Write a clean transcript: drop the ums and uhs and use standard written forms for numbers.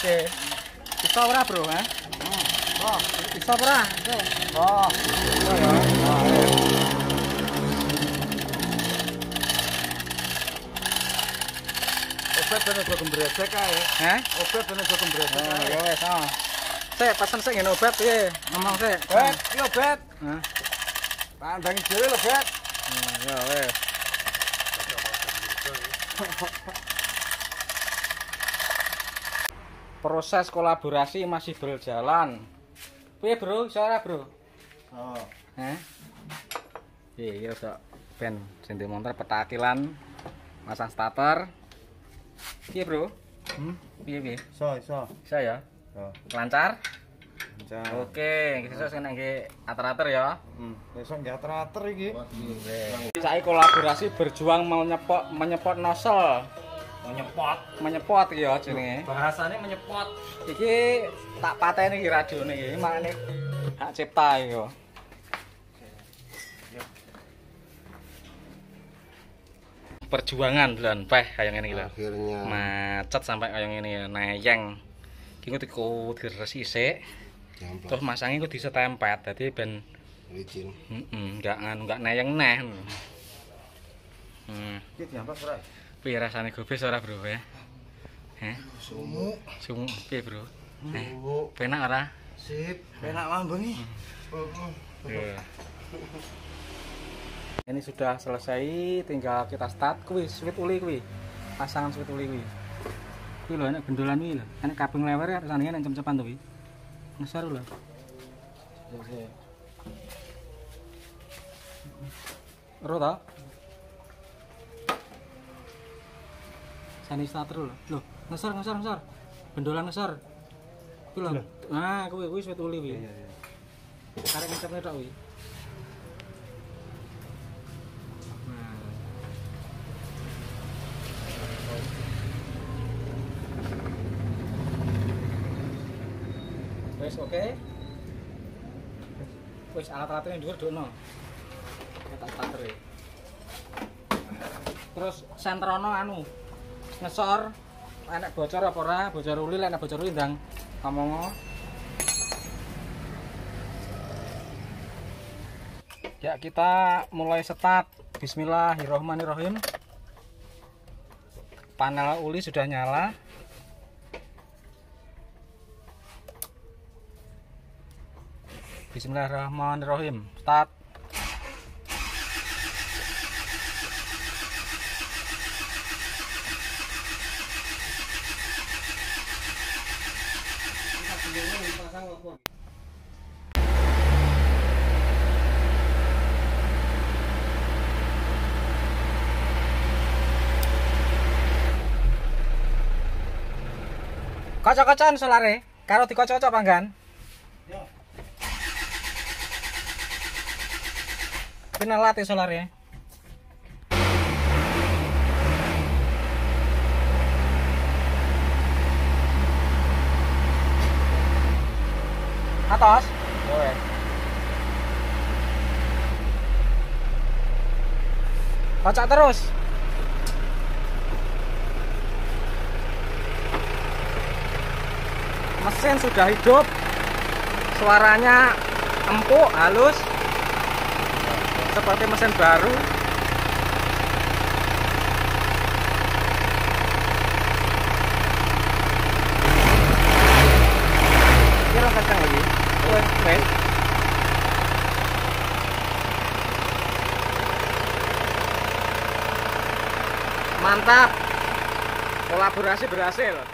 Oke. Bisa ora, Bro, ha? Oh, Bisa ora? oh. Obat bener do gembresek kae. Hah? Obat bener do gembresek Oh, kae. ya wes, oh. Sik, pesen sik ngene obat piye? Ngomong sik. Bet, iki obat. Hah? Pandangi dhewe lho, Bet. Ya wes. Proses kolaborasi masih berjalan. Piye, Bro? Iso ora, Bro? Oh. Hah? Iya, udah ben senti montor petakilan masang starter. Piye, Bro? Piye? Iso. Bisa ya? Oh. Lancar? Lancar. Oke, kita kena nge ater-ater ya. Besok nggak teratur iki. Saya kolaborasi berjuang menyepot nozzle. Menyepot ya jenenge. Bahasane menyepot. Iki tak pateni iki radione iki, makane hak cipta iki yo. Perjuangan bulan peh kayak ngene iki lho. Akhirnya Macet sampai kayak ngene ya, neyeng. Iki ku diresi sik. Terus masangnya ku disetempet, dadi ben licin. enggak neyeng neh. Iki diampak ora? Piye rasane gobes ora, Bro ya? Heh, Sumuk. piye, Bro? Sumuk. Penak ora? Sip. Penak lambung iki. Iya. Ini sudah selesai, tinggal kita start kuwi switch uli kuwi. Pasangan switch uli kuwi. Kuwi lho enak gendolan kuwi lho. Enak kabeng lewer ya rasane enak cem-cepan to kuwi. Ngesar lho. Ro ta? Sani starter lho. Loh, ngesar. Gendolan ngesar. Kuwi lho. Nah, kuwi switch uli kuwi. Iya. Karek ngecepne tok kuwi. Wes oke. Wes alat-alatnya dhuwur dokno. Tak starter. Terus sentrono anu ngesor enek bocor apa ora, bocor uli lek enek bocor uli ndang ngomong. Ya, kita mulai start. Bismillahirrahmanirrahim. Panel uli sudah nyala. Bismillahirrahmanirrahim. Start. Kocok-kocokan solare, karo dikocok-kocok panggan. Kena latih solarnya. Atas. Boleh. Kocok terus. Mesin sudah hidup. Suaranya empuk, halus. Seperti mesin baru. Ini lo kencang lagi. Wait. Mantap. Kolaborasi berhasil.